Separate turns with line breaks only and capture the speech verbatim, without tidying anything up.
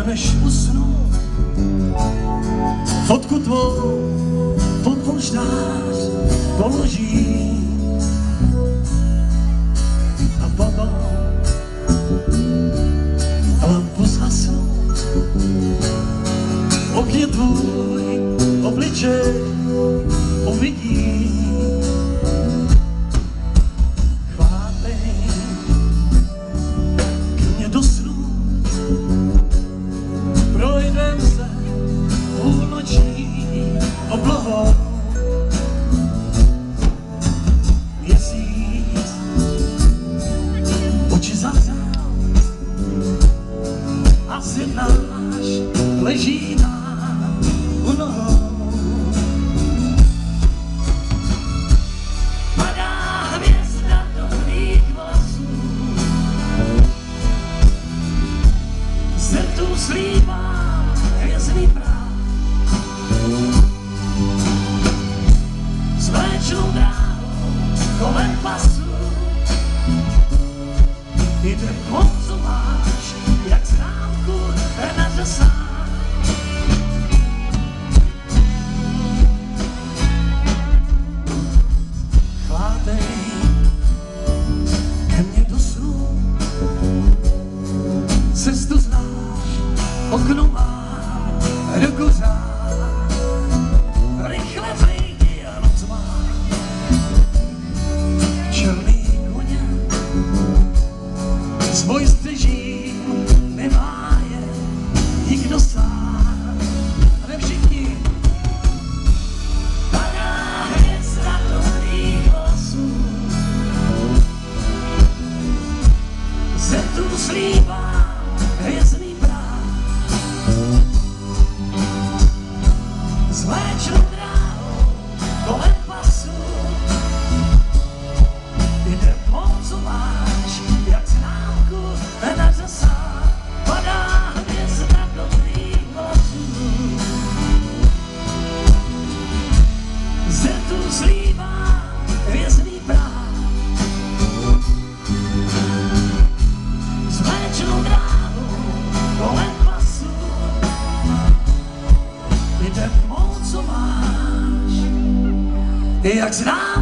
než usnu, fotku tvou pod polštář položí a potom lampu zhasnu, okně tvůj obličej uvidí. Chvátej k mně do snu, projdem se půlnoční oblohou. Měsíc oči zavřel, asi náš leží nám u nohou. Padá hvězda do tvých vlasů, z rtů slívá hvězdný prach. S mléčnou dráhou kolem pasu jde konzumáč, jak známku na řasách. Chvátej ke mně do snu, cestu znáš, okno má do kuřák. Rychle vejdi a noc má černý koně, s boj střeží nemá je nikdo sám. A ne všichni. Padá hvězda do tvých vlasů, ze rtů slívá hvězdný prach. S mléčnou dráhou kolem pasu jde konzumáč, jak známku na řasách. Padá hvězda do tvých vlasů, z rtů slívá hvězdný prach. S mléčnou dráhou kolem pasu jde konzumáč, jak znám